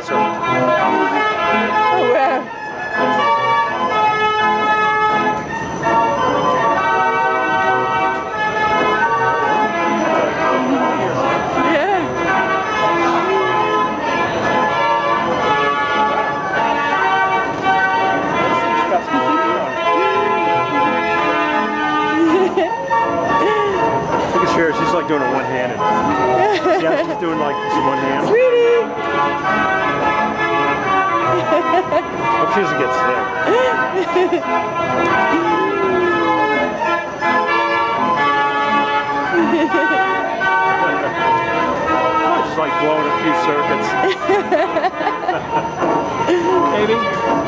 closer. Oh, wow. Look at Shira, she's like doing it one-handed. Yeah, she's doing like this one hand. Sweetie! Hope she doesn't get sick. She's like blowing a few circuits. Maybe.